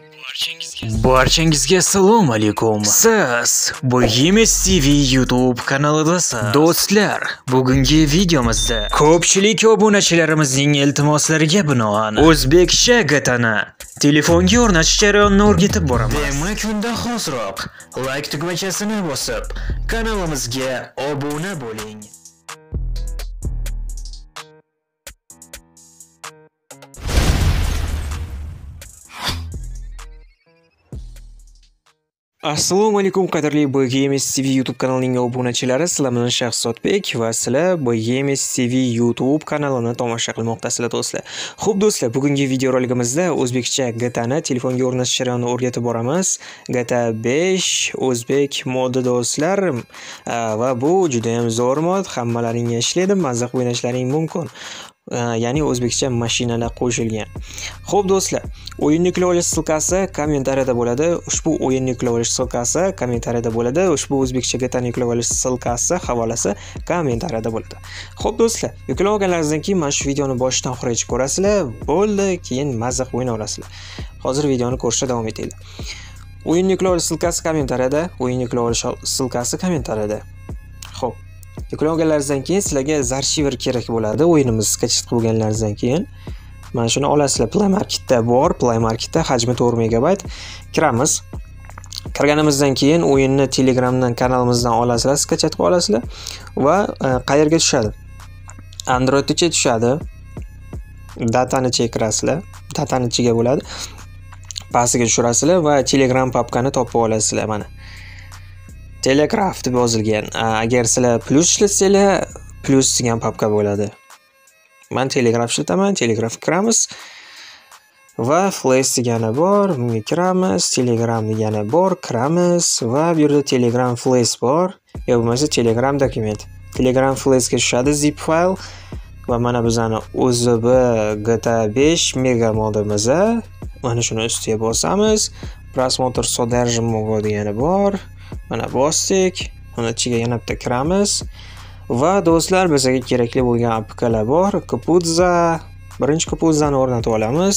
Barchangizga assalomu alaykum. Siz Bohemians TV YouTube kanalidasiz. Do'stlar, bugungi videomizda ko'pchilik obunachilarimizning iltimoslariga binoan o'zbekcha GTA'ni telefonga o'rnatish jarayonini o'rgatib boramiz. Demak, unda hoziroq like tugmachasini bosib, kanalimizga obuna bo'ling. Assalomu alaykum qadrli Bohemians TV YouTube kanalining obunachilari. Sizlar bilan Shahzodbek va sizlar Bohemians TV YouTube kanalini tomosha qilmoqdasizlar do'stlar. Xo'p do'stlar, bugungi video roligimizda o'zbekcha GTA'ni telefonga o'rnatish jarayonini o'rgatib boramiz. GTA 5 o'zbek modi do'stlar va bu juda ham zo'r mod, hammalaringga ishlaydi, mazza o'ynashlaring mumkin. Ya'ni o'zbekcha mashinalar qo'shilgan. Xo'p do'stlar, o'yinni yuklab olish silkasi kommentariyada bo'ladi. Ushbu o'yinni yuklab olish silkasi kommentariyada bo'ladi. Ushbu o'zbekcha GTA'ni yuklab olish silkasi havolasi kommentariyada bo'ladi. Xo'p do'stlar, yuklab olganlaringizdan keyin mana shu videoni boshidan oxirigacha ko'rasizlar. Bo'ldi, keyin mazza o'ynay olasizlar. Hozir videoni ko'rishda davom etinglar. O'yinni yuklab olish silkasi kommentariyada, o'yinni yuklab olish silkasi kommentariyada. Xo'p, yuklab olganlaringizdan keyin sizlarga zarchiver kerak bo'ladi. O'yinimiz skачать qilib bo'lganlaringizdan keyin mana shuni olasizlar. Play Marketda bor, Play Marketda hajmi 4 MB. Kiramiz. Kirganimizdan keyin o'yinni Telegramdan kanalimizdan olasizlar, skачать qilib olasizlar va qayerga tushadi? Android ichiga tushadi. Datani ichiga kirasizlar. Datani ichiga bo'ladi. Pastiga tushirasizlar va Telegram papkani topib olasizlar mana. Telegraf deb yozilgan. Agar sizlar plus ishlatsangiz, plus degan papka bo'ladi. Men Telegraf ishlataman, Telegraf kiramiz. Va Flash degani bor, bunga kiramiz, Telegram degani bor, kiramiz va bu yerda Telegram Flash bor, yo bo'lmasa Telegram dokument. Telegram Flashga tushadi zip fayl va mana bizani OZB GTA 5 mega modimiz. Mana shuni ustiga bosamiz. Просмотр содержимого degani bor. Mana bosdik. Uni ichiga yana bitta kiramiz. Va do'stlar, bizga kerakli bo'lgan apklar bor. Kapuzza. Birinchi kapuzzani o'rnatib olamiz.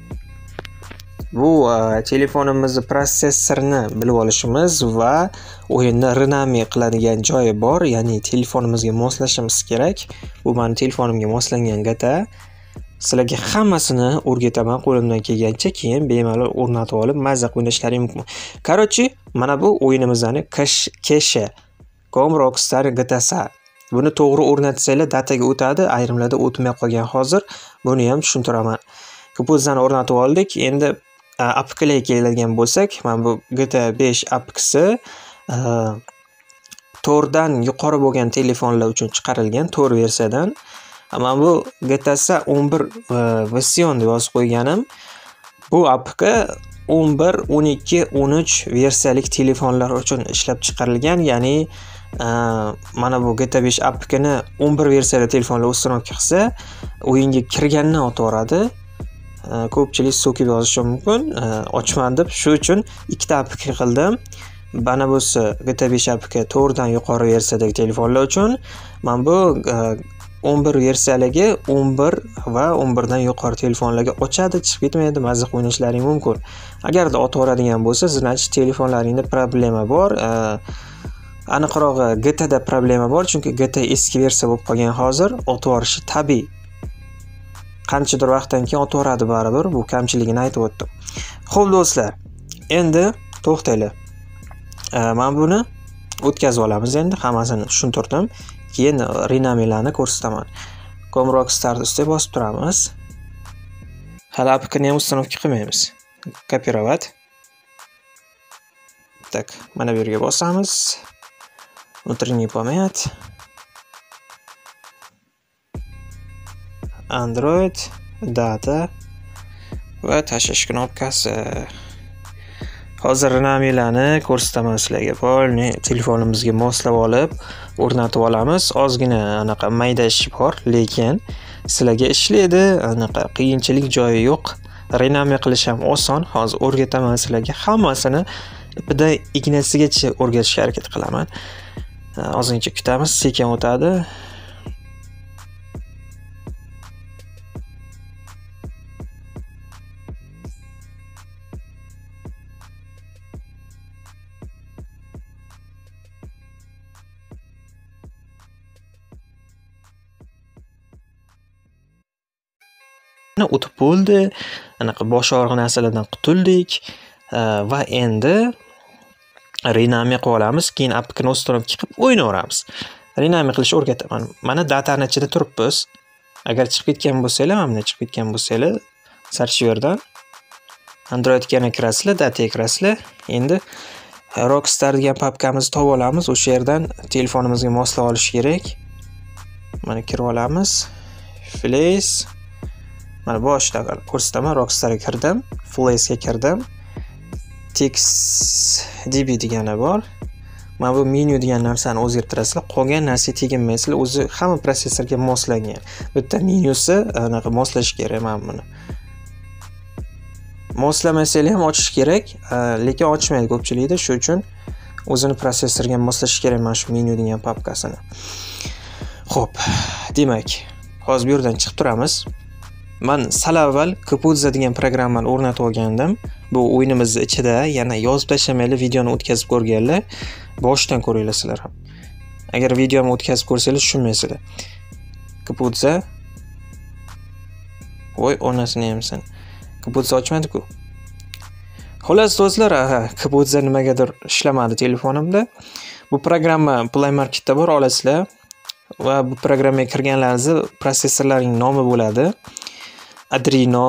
Bu telefonimizni protsessorini bilib olishimiz va o'yinni rinami qiladigan joyi bor, ya'ni telefonimizga moslashimiz kerak. Bu meni telefonimga moslangan GTA. Sizlarga hammasini o'rgataman qo'limdan kelgancha, keyin bemalol o'rnatib olib mazza o'ynashlaring mumkin. Короче, mana bu o'yinimizning keshi Rockstar GTA. Buni to'g'ri o'rnatsanglar dataga o'tadi, ayrimlarda o'tmay qolgan hozir. Buni ham tushuntiraman. Kapuzzani o'rnatib oldik. Endi apklarga keladigan bo'lsak, mana bu GTA 5 apkisi 4 dan yuqori bo'lgan telefonlar uchun chiqarilgan, 4 versiyadan. Mana bu GTA 11 version deb yozib qo'yganim. Bu apka 11, 12, 13 versiyalik telefonlar uchun ishlab chiqarilgan, ya'ni mana bu GTA 5 appkini 11 versiyali telefonlar ustiroq qilsa, o'yinga kirgandan o'taveradi. Ko'pchilik so'kib yozishi mumkin. Ochman deb shu uchun ikkita appka qildim. Mana busi GTA 5 appka 4 dan yuqori versiyadagi telefonlar uchun. Mana bu 11 versiyaligi 11 va 11 dan yuqori telefonlarga ochadi, chiqib ketmaydi, mazza o'ynashlaring mumkin. Agarda o'taveradigan bo'lsa, sizlarning telefonlaringda problema bor. Aniqrog'i GTA da problema bor, chunki GTA eski versiya bo'lib qolgan hozir, o'taverishi tabiiy. Qanchadir vaqtdan keyin o'taveradi baribir, bu kamchiligini aytib o'tdim. Xo'p do'stlar, endi to'xtaylik. Men buni o'tkazib olamiz endi, hammasini tushuntirdim. Keyin rinamilarni ko'rsataman. Rockstar ustiga bosib turamiz. Hali appkani ham установка qilmaymiz. Kopirovat. Tak, mana bu yerga bosamiz. Внутренний память. Android, data va tashlash knopkasi. Hozir rinamilarni ko'rsataman sizlarga. Polni telefonimizga moslab olib o'rnatib olamiz. Ozgina anaqa mayda ish bor, lekin sizlarga ishlaydi. Anaqa qiyinchilik joyi yo'q. Rinami qilish ham oson. Hozir o'rgataman sizlarga hammasini. Ipidan ignasigacha o'rgatishga harakat qilaman. Ozgincha kutamiz, sekin o'tadi. O'tib bo'ldi. Anaqa bosh og'riq narsalardan qutuldik va endi Renami qilib olamiz. Keyin appkani o'stirib chiqib o'ynaveramiz. Renami qilishni o'rgataman. Mana datani ichida turibmiz. Agar chiqib ketgan bo'lsanglar, mana chiqib ketgan bo'lsanglar, searchverdan Androidga yana kirasizlar, dataga kirasizlar. Endi Rockstar degan papkamizni topib olamiz. O'sha yerdan telefonimizga moslab olish kerak. Mana kirib olamiz. Flash. Mana boshida ko'rsataman, Rockstarga kirdim, Flashga kirdim. TextDB degani bor. Mana bu menu degan narsani o'zgartirasizlar. Qolgan narsaga teginmaysizlar. O'zi hamma prosessorga moslangan. Bitta menyusi anaqa moslash kerak mana buni. Moslamasanglar ham ochish kerak, lekin ochmaydi ko'pchilikda. Shuning uchun o'zini prosessorga moslash kerak mana shu menu degan papkasini. Xo'p, demak, hozir bu yerdan chiqib turamiz. Men sal avval Kapudza degan programmani o'rnatib olgandim. Bu o'yinimizning ichida, yana yozib tashlamayli videoni o'tkazib ko'rganlar, boshdan ko'ringlar sizlar ham. Agar videomni o'tkazib ko'rsanglar tushunmaysizlar. Kapudza. Voy, onasini yemsin. Kapudza ochmadi-ku. Xolos do'stlar, Kapudza nimagadir ishlamadi telefonimda. Bu programma Play Marketda bor, olasizlar. Va bu programmaga kirganlaringizda prosessorlarning nomi bo'ladi. Adreno,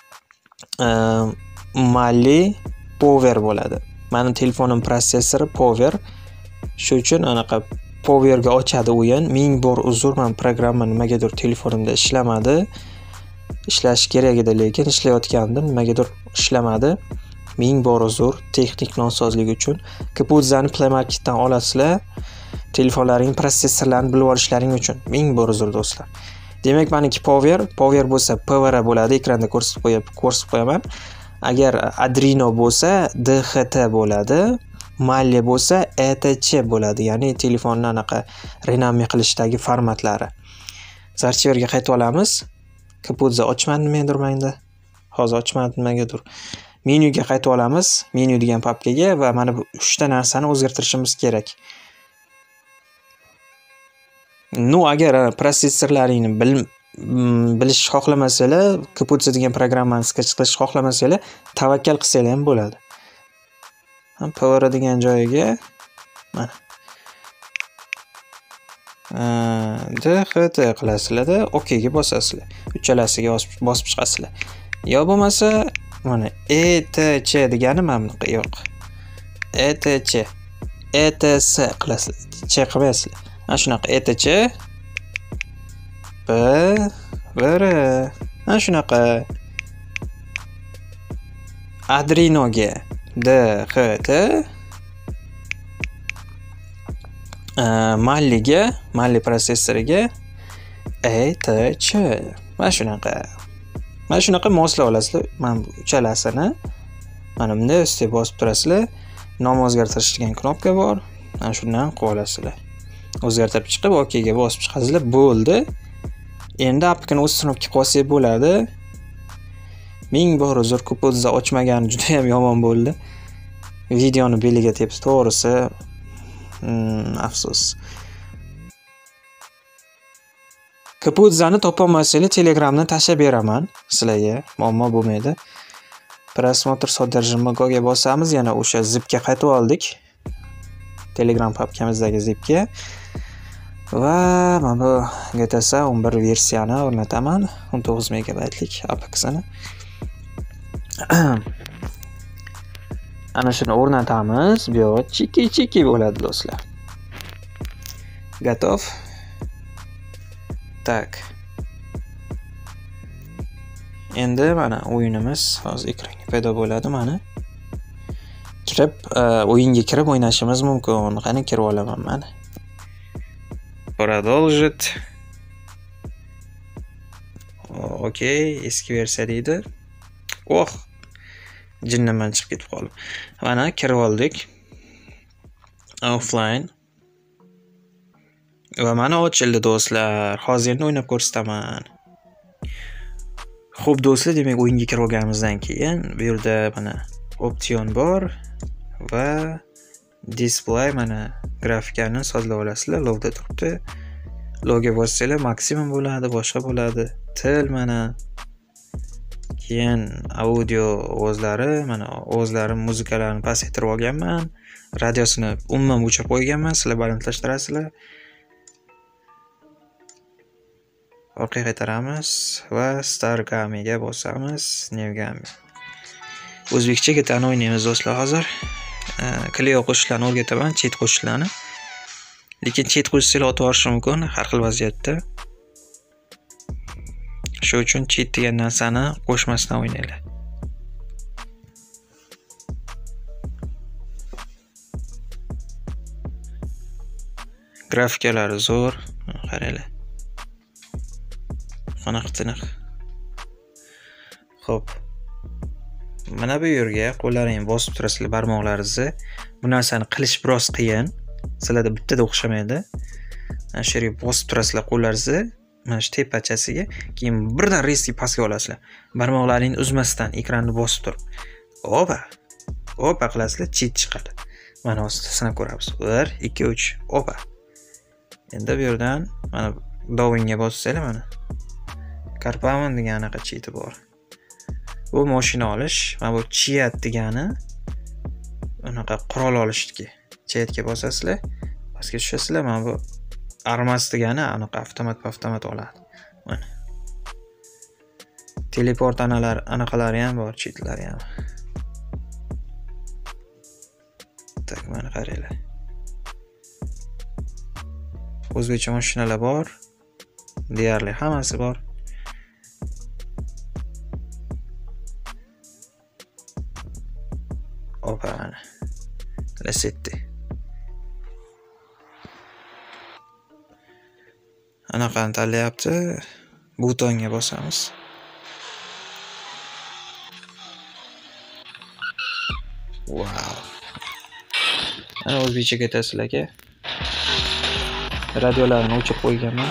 Mali, Power bo'ladi. Meni telefonim prosessori Power. Shuning uchun anaqa Powerga ochadi o'yin. Ming bor uzr, men programma nimagadir telefonimda ishlamadi. Ishlash kerak edi, lekin ishlayotgandi, nimagadir ishlamadi. Ming bor uzr, texnik nosozlik uchun. Kapudzani Play Marketdan olasizlar. Telefonlaring prosessorlarini bilib olishlaring uchun. Ming bor uzr do'stlar. Demak, meniki Power bo'lsa PVR bo'ladi, ekranda ko'rsatib qo'yaman. Agar Adreno bo'lsa DHT bo'ladi, Mali bo'lsa ETC bo'ladi, ya'ni telefonni anaqa renami qilishdagi formatlari. Searchverga qaytib olamiz. Kapudza ochmadi nimadir menda. Hozir ochmadi nimagadir. Menyuga qaytib olamiz. Menyu degan papkaga va mana bu 3 ta narsani o'zgartirishimiz kerak. Agar prosessorlaringni bilish xohlamasanglar, Kapudza degan programmani sketch qilish xohlamasanglar, tavakkal qilsanglar ham bo'ladi. Power degan joyiga mana DHT qilasizlar-da, OK ga bosasizlar. Uchalasiga bosib chiqasizlar. Yo bo'lmasa, mana ETC degani mana bunaqa yo'q. ETC, ETS qilasizlar. Ch qilmaysizlar. Mana shunaqa ETC PVR. Mana shunaqa Adrenoga DHT, Mali prosessoriga ETC. Mana shunaqa moslab olasizlar. Mana bu uchalasini mana bunday ustiga bosib turasizlar. Nom o'zgartirish degan knopka bor. Mana shundan qilib olasizlar. O'zgartirib chiqib OK ga bosib chiqasizlar. Bo'ldi. Endi appkani o'z sinfga qo'ysak bo'ladi. Ming bor uzr, Kapudza ochmagani juda ham yomon bo'ldi. Videoni beliga tepib to'g'risi afsus. Kapudzani topolmasanglar Telegramdan tashlab beraman sizlarga, muammo bo'lmaydi. Prosmotr sodержимоga bosamiz, yana o'sha zipga qaytib oldik. Telegram papkamizdagi zipga. Va mana bu GTA 11 versiyani o'rnataman. 19 megabaytlik appkasini. Ana shuni o'rnatamiz. Bu yoq chiki bo'ladi do'stlar. Готов? Tak. Endi mana o'yinimiz hozir ekranga paydo bo'ladi mana. O'yinga kirib o'ynashimiz mumkin. Qani kirib olaman mana. Продолжить. Okey, eski versiya deydi. Jinnimdan chiqib ketib qoldim. Mana kirib oldik. Offline. Va mana ochildi do'stlar. Hozir endi o'ynab ko'rsataman. Xo'p do'stlar, demak o'yinga kirib olganimizdan keyin bu yerda mana opsion bor va display mana grafikani sozlab olasizlar. Logda turibdi. Logga bossanglar maksimum bo'ladi, boshqa bo'ladi. Til mana Keyin audio ovozlari, mana ovozlarim muzikalarni pasaytirib olganman. Radiosini umuman o'chirib qo'yganman. Sizlar balandlashtirasizlar. Orqaga qaytaramiz va Stargamiga bosamiz. Newgami. O'zbekcha gitarani o'ynaymiz do'stlar hozir. Clio qo'shiqlarni o'rgataman, chet qo'shiqlarni. Lekin chet qo'shiqlar o'tib olishi mumkin har xil vaziyatda. Shu uchun chet degan narsani qo'shmasdan o'ynaylar. Grafikalari zo'r, qaranglar. Qanaqa-tiniq. Xo'p. Mana bu yerga qo'llaringizni bosib turasizlar barmoqlaringizni. Bu narsani qilish biroz qiyin. Sizlarda bittada o'xshamaydi. Mana shu yerga bosib turasizlar qo'llaringizni. Mana shu tepachasiga, keyin birdan rezki pastga olasizlar. Barmoqlaringizni uzmasdan ekranni bosib turib. Opa qilasizlar, chet chiqadi. Mana hozir sinab ko'ramiz. 1 2 3 opa. Endi bu yerdan mana dovinga bossanglar mana. Karpaman degan anaqa cheti bor. Bu mashina olish, mana bu chiyat degani unaqa qurol olishdiki. Chiyatga bosasizlar, pastga tushasizlar, mana bu armas degani anaqa avtomat oladi. Mana. Teleport anaqalari ham bor, chetlari ham. Tak, mana qaranglar. O'zbekcha mashinalar bor. Deyarli hammasi bor. Opa mana. Lasetti. Anaqani tanlayapti. Butonga bosamiz. Wow. Ana o'zbekcha ketasizlarga. Radiolarni o'chirib qo'yganman.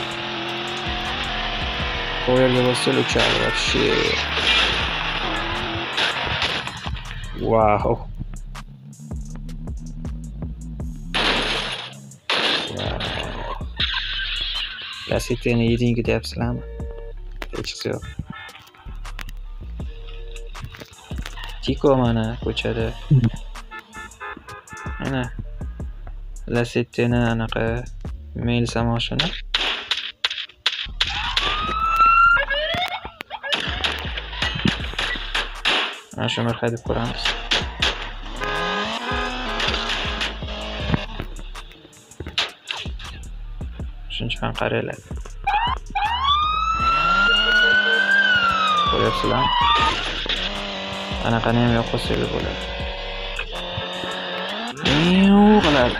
Powerga bossangiz uchadi вообще. Wow. Lasettini yedingi deyapsizlarmi? Hech yo'q. Tiko mana ko'chada. Mana Lasettini anaqa Melsa mashina. Mana shuni haydab ko'ramiz. Shunchaki qaranglar. Ko'ryapsizlar? Anaqani ham yo'q qilsangiz bo'ladi. Qiladi.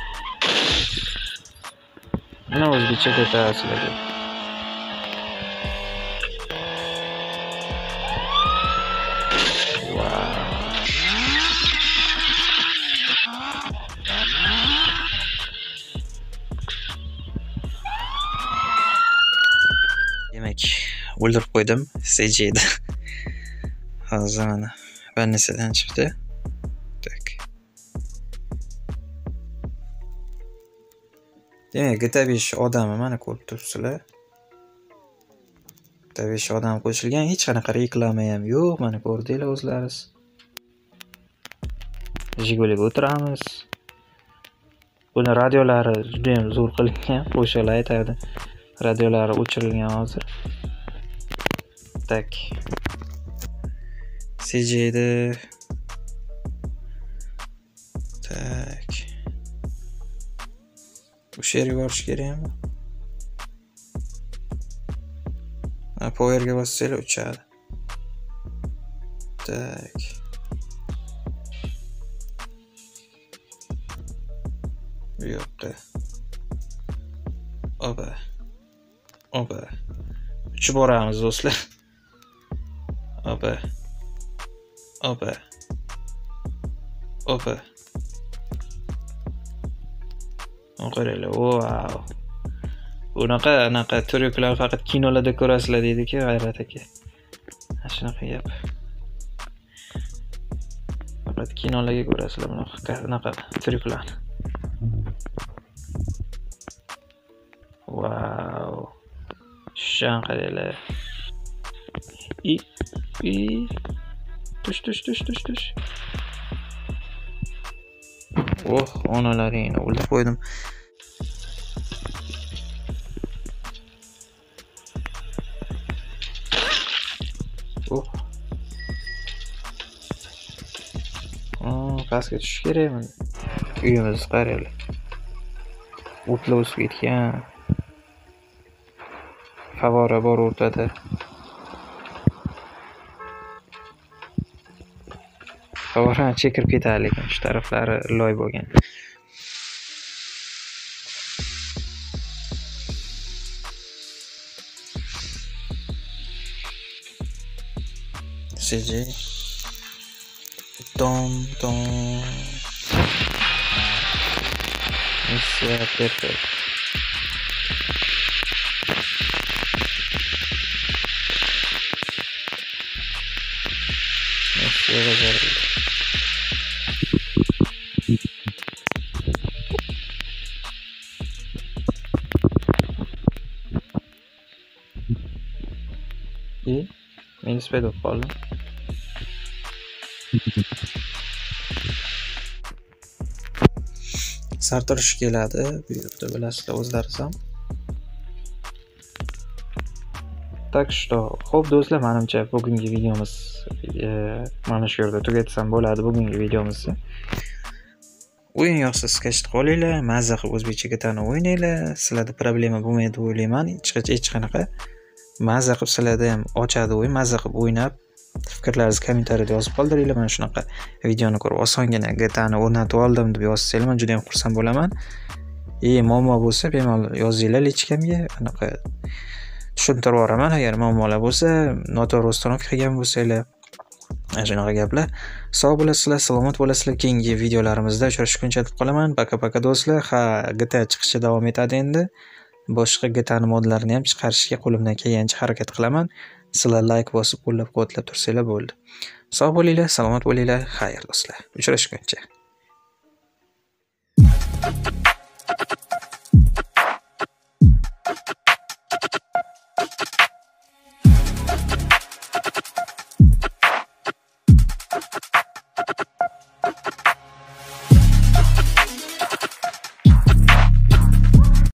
Mana o'zbekcha ketasizlarga. Demak, o'ldirib qo'ydim CJ'da. Hozir mana bannisidan chiqdi. Tak. Demak, GTA 5 odami mana ko'rib turibsizlar. GTA 5 odam qo'shilgan, hech qanaqa reklama ham yo'q. Mana ko'rdinglar o'zlaringiz. Jiguliga o'tiramiz. Buni radiolari juda ham zo'r qilingan, qo'shiqlar aytadi. Radiolari o'chirilgan hozir. Tak. CJ'da. Tak. O'sha yerga borish kerakmi? Powerga bossanglar uchadi. Tak. Bu yoqqa. Opa. Uchib boramiz do'stlar. Opa. Qaranglar, wow. Bunaqa turklar faqat kinolarda ko'rasizlar deydi-ku, G'ayrat aka. Shunaqa gap. Faqat kinolarga ko'rasizlar bunaqa turklarni. Wow. Shan qaranglar. Tush. Oh, onalaringni o'ldirib qo'ydim. Oh. Pastga tushish kerakmi? Uyimiz qaraylar. O'tlar o'sib ketgan. Favora bor o'rtada. Favorani chekirib ketadi, lekin shu taraflari loy bo'lgan. CJ. Tom. Missiya perfect. Missiya bajarildi. Men sped bo'lib qoldim. Sartirish keladi, bu yerda bilasizlar o'zlariz ham. Так что, xo'p do'stlar, menimcha bugungi videomiz mana shu yerda tugatsam bo'ladi bugungi videomizni. O'yin yoqsa sketch qolinglar, mazza qilib o'zbekcha gitani o'ynanglar. Sizlarda problema bo'lmaydi deb o'ylayman. Hech qanaqa. Mazza qilib sizlarda ham ochadi o'yin, mazza qilib o'ynab, fikrlaringizni kommentariyada yozib qoldiringlar. Mana shunaqa videoni ko'rib osongina gitani o'rnatib oldim deb yozsanglar, men juda ham xursand bo'laman. Muammo bo'lsa, bemalol yozinglar lichkamga, anaqa tushuntirib yuboraman. Agar muammolar bo'lsa, noto'g'ri uстановка qilgan bo'lsanglar, mana shunaqa gaplar. Sog' bo'lasizlar, salomat bo'lasizlar. Keyingi videolarimizda uchrashguncha deb qolaman. Paka do'stlar. GTA chiqishi davom etadi endi. Boshqa GTA modlarini ham chiqarishga qo'limdan kelgancha harakat qilaman. Sizlar like bosib, qo'llab-quvvatlab tursanglar bo'ldi. Sog' bo'linglar, salomat bo'linglar. Xayr do'stlar. Uchrashguncha.